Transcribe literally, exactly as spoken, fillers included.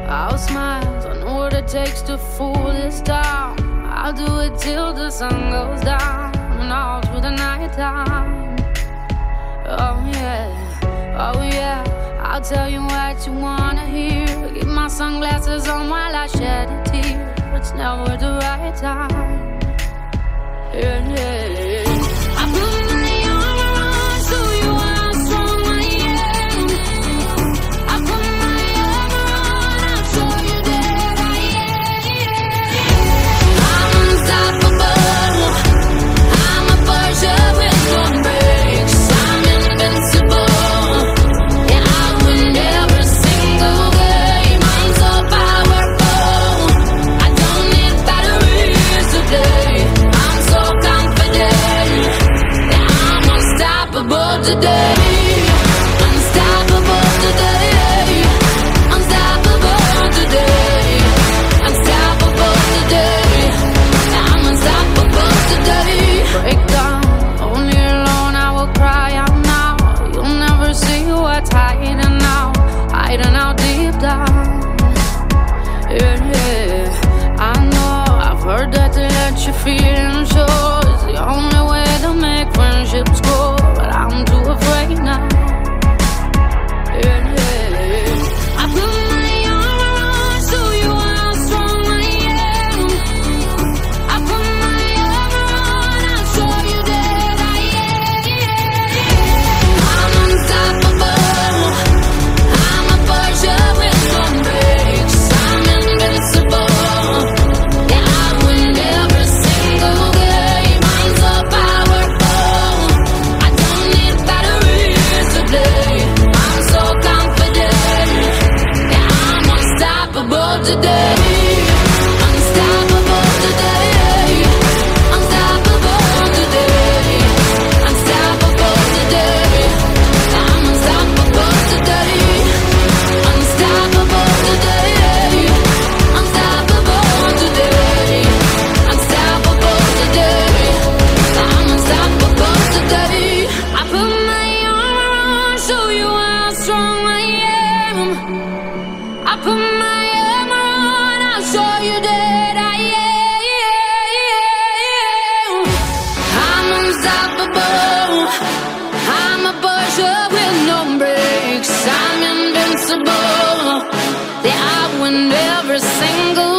I'll smile, I know what it takes to fool this town. I'll do it till the sun goes down and all through the night time. Oh yeah, oh yeah, I'll tell you what you wanna hear. Keep my sunglasses on while I shed a tear. It's never the right time. Yeah, yeah, yeah. I put my armor on so you how strong I am. I put my armor on, I'll show you that I am. I'm unstoppable. I'm a Porsche with no brakes. I'm invincible. Yeah, I win every single game. I'm so powerful. I don't need batteries to play. I'm so confident. Yeah, I'm unstoppable today. Unstoppable today. Unstoppable today. Unstoppable today. Yeah, I'm unstoppable today. Break down, only alone I will cry out now. You'll never see what's hiding now, hiding out deep down. Yeah, yeah, I know, I've heard that to let you feel and show is the only way to make friendships grow, but I'm too afraid now. Yeah, yeah, I put my armor on, show you how strong I am. I put my armor on, I'll show you that I am. I'm unstoppable. I'm a Porsche with no brakes. I'm invincible. Yeah, I win every single game. I'm so powerful. I don't need batteries to play. I'm so confident. Yeah, I'm unstoppable today. Unstoppable today. Unstoppable today. Unstoppable today. I'm unstoppable today. Unstoppable today. Unstoppable today. Unstoppable today. I'm unstoppable today. I put my armor on, show you how strong I am. I put my armor on, I'll show you that I am. I'm unstoppable. I'm a Porsche with no brakes. I'm invincible. Yeah, I win every single